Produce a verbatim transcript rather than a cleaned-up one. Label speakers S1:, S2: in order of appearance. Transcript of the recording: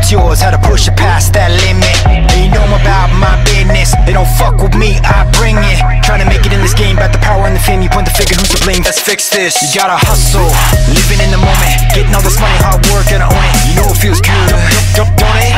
S1: what's yours, how to push it past that limit. And you know I'm about my business, they don't fuck with me, I bring it. Trying to make it in this game, about the power and the fame. You point the finger, who's to blame? Let's fix this. You gotta hustle, living in the moment, getting all this money, hard work, and I own it. You know it feels good, don't, don't, don't, don't it?